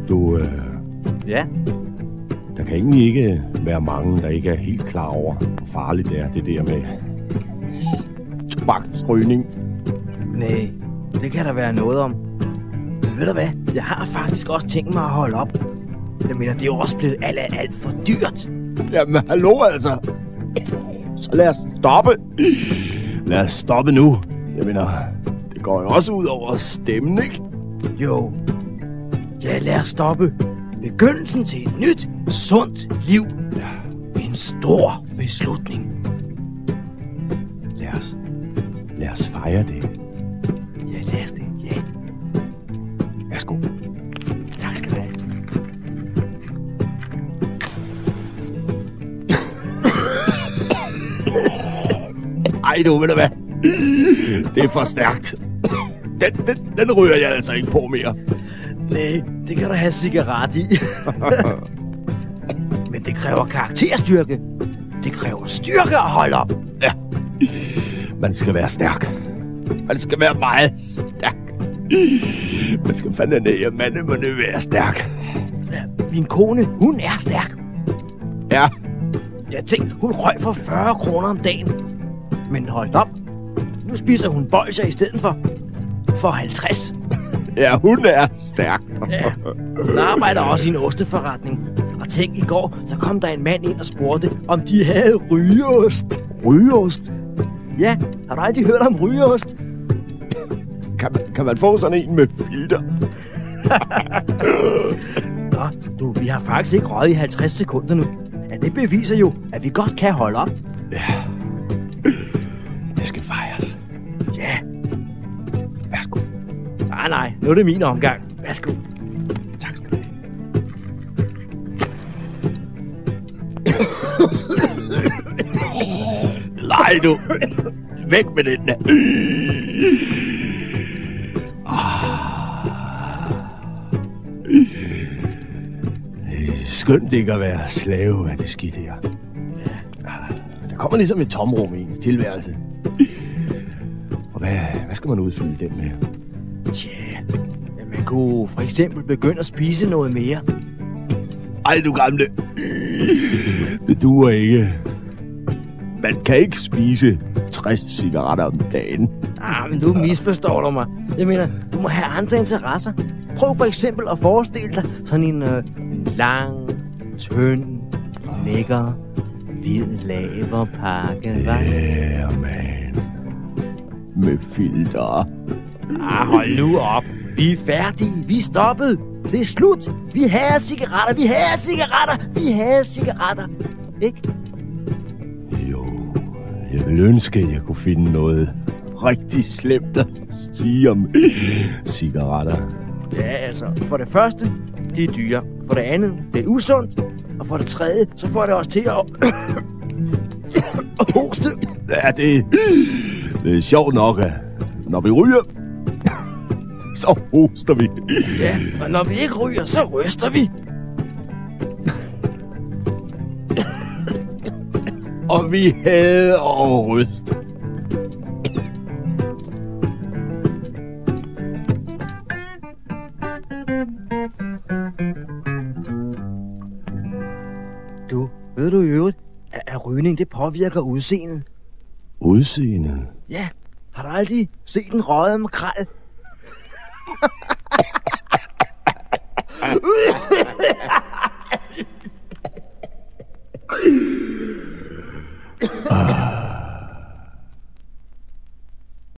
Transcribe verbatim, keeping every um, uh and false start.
Du, øh, Ja? der kan egentlig ikke være mange, der ikke er helt klar over, hvor farligt det er, det der med tobaksrygning. Nej, det kan der være noget om. Men ved du hvad? Jeg har faktisk også tænkt mig at holde op. Jeg mener, det er jo også blevet alt, alt, alt for dyrt. Jamen, hallo altså. Så lad os stoppe. Lad os stoppe nu. Jeg mener, det går jo også ud over stemmen, ikke? Jo. Ja, lad os stoppe. Begyndelsen til et nyt, sundt liv. En stor beslutning. Lad os, lad os fejre det. Ja, lad os det. Ja. Værsgo. Tak skal du have. Ej, du ved du hvad? Det er for stærkt. Den, den, den ryger jeg altså ikke på mere. Nej, det kan du have cigaret i. Men det kræver karakterstyrke. Det kræver styrke at holde op. Ja. Man skal være stærk. Man skal være meget stærk. Man skal fandme ned, mande må nu være stærk. Ja, min kone, hun er stærk. Ja. Jeg tænkte, hun røg for fyrre kroner om dagen. Men holdt op. Nu spiser hun bolsjer i stedet for. For halvtreds. Ja, hun er stærk. Ja, hun arbejder også i en osteforretning. Og tænk, i går, så kom der en mand ind og spurgte, om de havde rygeost. Rygeost? Ja, har du aldrig hørt om rygeost? Kan man, kan man få sådan en med filter? Nå, du, vi har faktisk ikke røget i halvtreds sekunder nu. Ja, det beviser jo, at vi godt kan holde op. Ja. Det skal fejres. Ja. Værsgo. Nej, nej, nu er det min omgang. Værsgo. Tak skal du have. Nej, du. Væk med den der. Skønt ikke at være slave af det skidt her. Der kommer ligesom et tomrum i ens tilværelse. Og hvad, hvad skal man udfylde den med? Tja, ja, man kunne for eksempel begynde at spise noget mere. Ej, du gamle. Det duer ikke. Man kan ikke spise tres cigaretter om dagen. Ah, men du misforstår du mig. Jeg mener, du må have andre interesser. Prøv for eksempel at forestille dig sådan en øh, lang, tynd, lækker, hvid laverpakke, hva'? Ja, man. Med filter. Ah, hold nu op. Vi er færdige. Vi er stoppet. Det er slut. Vi har cigaretter. Vi har cigaretter. Vi har cigaretter. Ikke? Jo, jeg vil ønske, at jeg kunne finde noget rigtig slemt at sige om cigaretter. Ja, altså, for det første, de er dyre. For det andet, det er usundt. Og for det tredje, så får det os til at... at hoste. Ja, det, det er sjovt nok, at når vi ryger, så hoster vi. Ja, og når vi ikke ryger, så ryster vi. Og vi hader at ryste. Du, ved du i øvrigt, at, at rygning det påvirker udseendet? Udseendet? Ja, har du aldrig set en røget makrel? Ah.